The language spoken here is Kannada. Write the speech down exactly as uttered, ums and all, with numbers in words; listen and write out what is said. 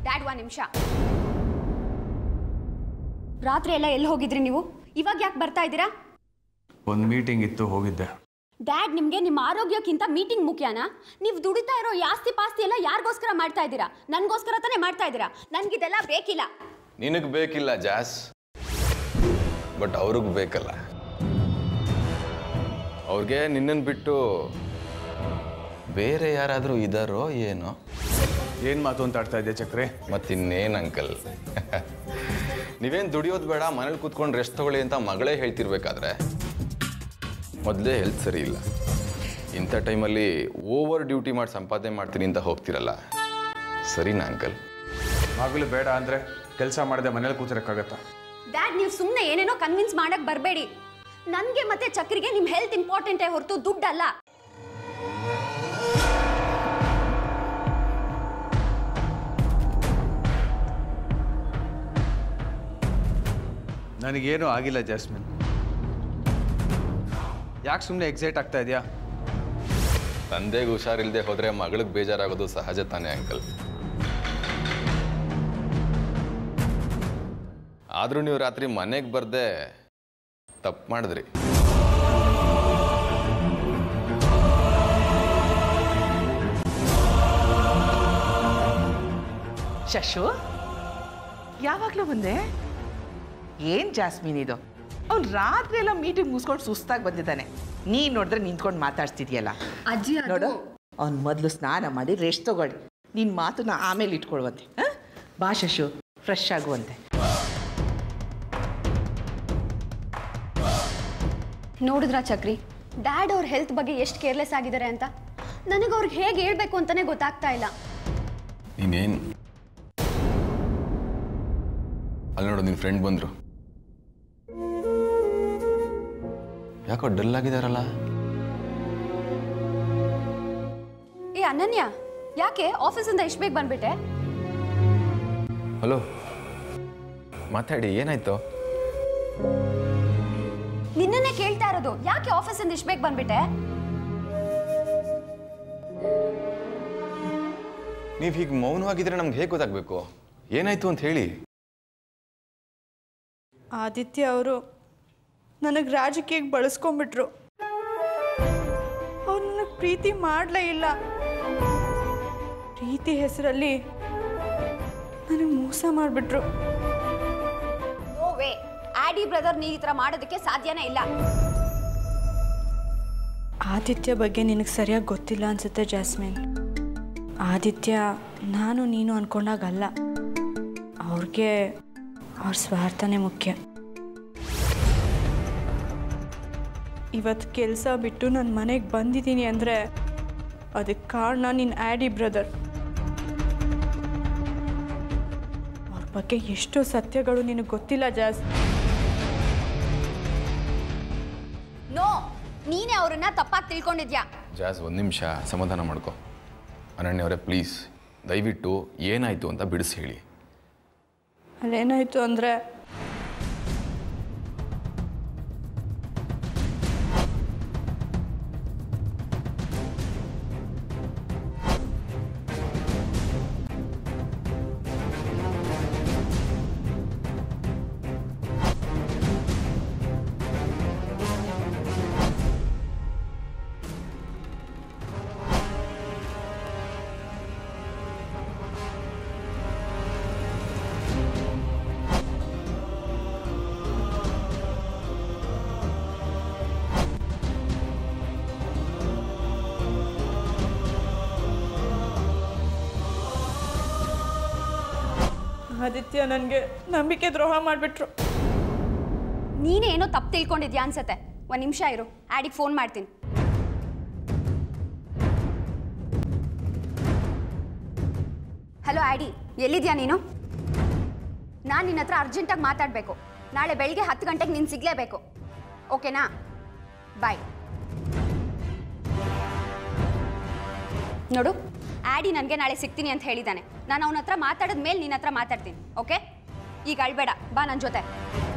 ಡ್ಯಾಡ್ ಒಂದು ನಿಮಿಷ. ರಾತ್ರಿ ಎಲ್ಲ ಎಲ್ಲಿ ಹೋಗಿದ್ರಿ ನೀವು? ಇವಾಗ ಯಾಕೆ ಬರ್ತಾ ಇದ್ದೀರಾ? ಒಂದು ಮೀಟಿಂಗ್ ಇತ್ತು, ಹೋಗಿದ್ದೆ. ಡ್ಯಾಡ್, ನಿಮಗೆ ನಿಮ್ಮ ಆರೋಗ್ಯಕ್ಕಿಂತ ಮೀಟಿಂಗ್ ಮುಖ್ಯನಾ? ನೀವು ದುಡಿತಾ ಇರೋ ಆಸ್ತಿ ಪಾಸ್ತಿ ಎಲ್ಲ ಯಾರಿಗೋಸ್ಕರ ಮಾಡ್ತಾ ಇದ್ದೀರಾ? ನನಗೋಸ್ಕರ ತಾನೇ ಮಾಡ್ತಾ ಇದ್ದೀರಾ. ನನಗಿದೆಲ್ಲ ಬೇಕಿಲ್ಲ. ನಿನಗೆ ಬೇಕಿಲ್ಲ ಜಾಸ್, ಬಟ್ ಅವ್ರಿಗೆ ಬೇಕಲ್ಲ. ಅವ್ರಿಗೆ ನಿನ್ನನ್ನು ಬಿಟ್ಟು ಬೇರೆ ಯಾರಾದರೂ ಇದ್ದಾರೋ ಏನೋ. ಏನು ಮಾತು ಅಂತ ಆಡ್ತಾ ಇದ್ದೆ ಚಕ್ರೆ? ಮತ್ತಿನ್ನೇನು ಅಂಕಲ್, ನೀವೇನು ದುಡಿಯೋದು ಬೇಡ, ಮನೇಲಿ ಕೂತ್ಕೊಂಡು ರೆಸ್ಟ್ ತಗೊಳ್ಳಿ ಅಂತ ಮಗಳೇ ಹೇಳ್ತಿರ್ಬೇಕಾದ್ರೆ ಮೊದಲೇ ಹೆಲ್ತ್ ಸರಿ ಇಲ್ಲ. ಇಂಥ ಟೈಮಲ್ಲಿ ಓವರ್ ಡ್ಯೂಟಿ ಮಾಡಿ ಸಂಪಾದನೆ ಮಾಡ್ತೀನಿ ಅಂತ ಹೋಗ್ತಿರಲ್ಲ, ಸರಿನಾ ಅಂಕಲ್? ಮಗಳು ಬೇಡ ಅಂದರೆ ಕೆಲಸ ಮಾಡದೆ ಮನೇಲಿ ಕೂತಿರಕ್ಕಾಗತ್ತಾ? ಡ್ಯಾಡ್, ನೀವು ಸುಮ್ಮನೆ ಏನೇನೋ ಕನ್ವಿನ್ಸ್ ಮಾಡಕ್ಕೆ ಬರಬೇಡಿ. ನನಗೆ ಮತ್ತೆ ಚಕ್ರಿಗೆ ನಿಮ್ಮ ಹೆಲ್ತ್ ಇಂಪಾರ್ಟೆಂಟೇ ಹೊರತು ದುಡ್ಡಲ್ಲ. ನನಗೇನು ಆಗಿಲ್ಲ ಜಾಸ್ಮಿನ್. ಯಾಕೆ ಸುಮ್ಮನೆ ಎಕ್ಸೈಟ್ ಆಗ್ತಾ ಇದೆಯಾ? ತಂದೆಗೆ ಹುಷಾರಿಲ್ಲದೆ ಹೋದರೆ ಮಗಳಿಗೆ ಬೇಜಾರಾಗೋದು ಸಹಜ ತಾನೇ ಅಂಕಲ್. ಆದರೂ ನೀವು ರಾತ್ರಿ ಮನೆಗೆ ಬರ್ದೆ ತಪ್ಪು ಮಾಡಿದ್ರಿ. ಶಶು, ಯಾವಾಗಲೂ ಬಂದೆ? ಏನು ಜಾಸ್ಮಿನ್ ಇದು? ಅವ್ನು ರಾತ್ರಿ ಎಲ್ಲ ಮೀಟಿಂಗ್ ಮುಗಿಸ್ಕೊಂಡು ಸುಸ್ತಾಗಿ ಬಂದಿದ್ದಾನೆ. ನೀನು ನೋಡಿದ್ರೆ ನಿಂತ್ಕೊಂಡು ಮಾತಾಡ್ತಿದ್ಯಲ್ಲ. ಅಜ್ಜಿ ನೋಡು, ಅವ್ನು ಮೊದಲು ಸ್ನಾನ ಮಾಡಿ ರೆಸ್ಟ್ ತಗೊಳ್ಳಿ. ನಿನ್ನ ಮಾತನ್ನ ಆಮೇಲೆ ಇಟ್ಕೊಳ್ವಂತೆ. ಹಾಂ, ಬಾ ಶಶು, ಫ್ರೆಶ್ ಆಗುವಂತೆ. ನೋಡಿದ್ರಾ ಚಕ್ರಿ, ಡ್ಯಾಡ್ ಅವ್ರ ಹೆಲ್ತ್ ಬಗ್ಗೆ ಎಷ್ಟು ಕೇರ್ಲೆಸ್ ಆಗಿದ್ದಾರೆ ಅಂತ? ನನಗೆ ಅವ್ರಿಗೆ ಹೇಗೆ ಹೇಳ್ಬೇಕು ಅಂತಾನೆ ಗೊತ್ತಾಗ್ತಾ ಇಲ್ಲ. ನೀನೇನು ಅಲ್ಲಿ ನೋಡು, ನಿನ್ನ ಫ್ರೆಂಡ್ ಬಂದರು. ಯಾಕೋ ಡಲ್ ಆಗಿದಾರಲ್ಲ? ಏ ಅನನ್ಯ, ಯಾಕೆ ಆಫೀಸಿಂದ ಇಷ್ಟು ಬೇಗ ಬಂದ್ಬಿಟ್ಟೆ? ಹಲೋ, ಮಾತಾಡಿ, ಏನಾಯ್ತು? ನಿನ್ನನ್ನೇ ಕೇಳ್ತಾ ಇರೋದು, ಯಾಕೆ ಆಫೀಸಿಂದ ಇಷ್ಟು ಬೇಗ ಬಂದ್ಬಿಟ್ಟೆ? ನೀವು ಹೀಗೆ ಮೌನವಾಗಿದ್ರೆ ನಮ್ಗೆ ಹೇಗೆ ಗೊತ್ತಾಗಬೇಕು? ಏನಾಯ್ತು ಅಂತ ಹೇಳಿ. ಆದಿತ್ಯ ಅವರು ನನಗೆ ರಾಜಕೀಯಕ್ಕೆ ಬಳಸ್ಕೊಂಡ್ಬಿಟ್ರು. ಅವ್ರು ನನಗೆ ಪ್ರೀತಿ ಮಾಡಲೇ ಇಲ್ಲ. ಪ್ರೀತಿ ಹೆಸರಲ್ಲಿ ನನಗೆ ಮೋಸ ಮಾಡಿಬಿಟ್ರು. ನೋ ವೇ, ಆಡಿ ಬ್ರದರ್ ನೀ ಈ ಥರ ಮಾಡೋದಕ್ಕೆ ಸಾಧ್ಯನೇ ಇಲ್ಲ. ಆದಿತ್ಯ ಬಗ್ಗೆ ನಿನಗೆ ಸರಿಯಾಗಿ ಗೊತ್ತಿಲ್ಲ ಅನ್ಸುತ್ತೆ ಜಾಸ್ಮಿನ್. ಆದಿತ್ಯ ನಾನು ನೀನು ಅಂದ್ಕೊಂಡಾಗಲ್ಲ. ಅವ್ರಿಗೆ ಅವ್ರ ಸ್ವಾರ್ಥನೇ ಮುಖ್ಯ. ಇವತ್ತು ಕೆಲಸ ಬಿಟ್ಟು ನನ್ನ ಮನೆಗೆ ಬಂದಿದ್ದೀನಿ ಅಂದರೆ ಅದಕ್ಕೆ ಕಾರಣ ನಿನ್ನ ಆ್ಯಡಿ ಬ್ರದರ್. ಅವ್ರ ಬಗ್ಗೆ ಎಷ್ಟೋ ಸತ್ಯಗಳು ನಿನಗೆ ಗೊತ್ತಿಲ್ಲ ಜಾಸ್. ನೋ, ನೀನೇ ಅವ್ರನ್ನ ತಪ್ಪಾಗಿ ತಿಳ್ಕೊಂಡಿದ್ಯಾ. ಜಾಸ್, ಒಂದು ನಿಮಿಷ ಸಮಾಧಾನ ಮಾಡ್ಕೊ. ಅನನ್ಯ ಅವರೇ, ಪ್ಲೀಸ್ ದಯವಿಟ್ಟು ಏನಾಯಿತು ಅಂತ ಬಿಡಿಸಿ ಹೇಳಿ. ಅಲ್ಲೇನಾಯಿತು ಅಂದರೆ, ಆದಿತ್ಯ ನನಗೆ ನಂಬಿಕೆ ದ್ರೋಹ ಮಾಡಿಬಿಟ್ರು. ನೀನೇ ಏನೋ ತಪ್ಪು ತಿಳ್ಕೊಂಡಿದ್ಯಾ ಅನ್ಸತ್ತೆ. ಒಂದು ನಿಮಿಷ ಇರು, ಆಡಿಗೆ ಫೋನ್ ಮಾಡ್ತೀನಿ. ಹಲೋ ಆಡಿ, ಎಲ್ಲಿದ್ಯಾ ನೀನು? ನಾನು ನಿನ್ನ ಹತ್ರ ಅರ್ಜೆಂಟಾಗಿ ಮಾತಾಡಬೇಕು. ನಾಳೆ ಬೆಳಿಗ್ಗೆ ಹತ್ತು ಗಂಟೆಗೆ ನೀನು ಸಿಗಲೇಬೇಕು, ಓಕೆನಾ? ಬಾಯ್. ನೋಡು, ಆಡಿ ನನಗೆ ನಾಳೆ ಸಿಗ್ತೀನಿ ಅಂತ ಹೇಳಿದ್ದಾನೆ. ನಾನು ಅವನ ಹತ್ರ ಮಾತಾಡಿದ ಮೇಲೆ ನಿನ್ನ ಹತ್ರ ಮಾತಾಡ್ತೀನಿ, ಓಕೆ? ಈಗ ಅಳ್ಬೇಡ, ಬಾ ನನ್ನ ಜೊತೆ.